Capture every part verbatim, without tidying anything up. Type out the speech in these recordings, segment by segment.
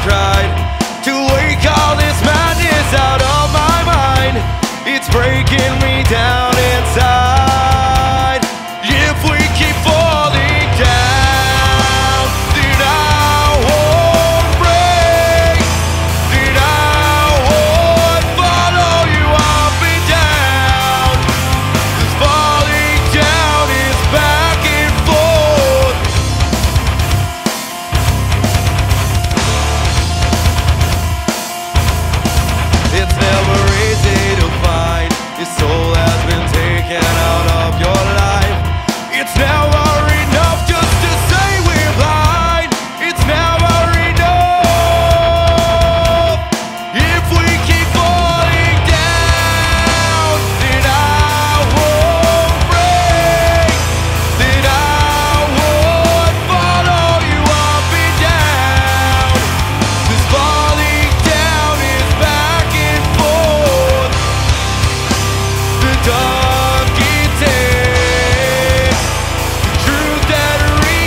cried to wake all this madness out of my mind. It's breaking me down inside. If we keep falling down, then I won't break. Then I won't follow you up and down. 'Cause falling down is back and forth. It's never easy to find. Your soul has been taken out of your life. It's never enough just to say we're blind. It's never enough. If we keep falling down, then I won't break. Then I won't follow you up and down. 'Cause falling down is back and forth. The dark gets in, the truth that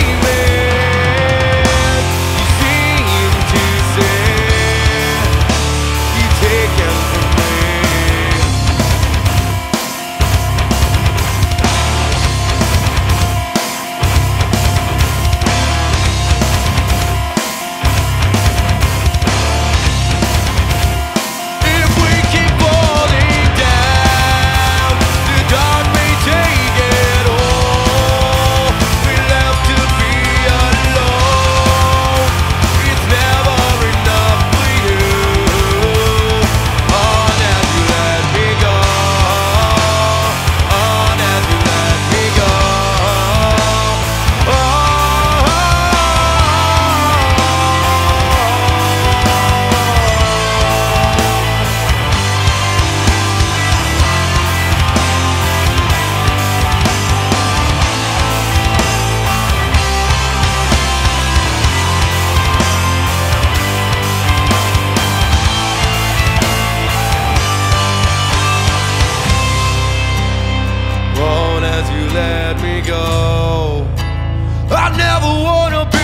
remains. You seem to say you take it from me. If we keep falling down, the dark may take it all. We're left to be alone. It's never enough for you. On as you let me go. On as you let me go. On as you let me go. I never wanna be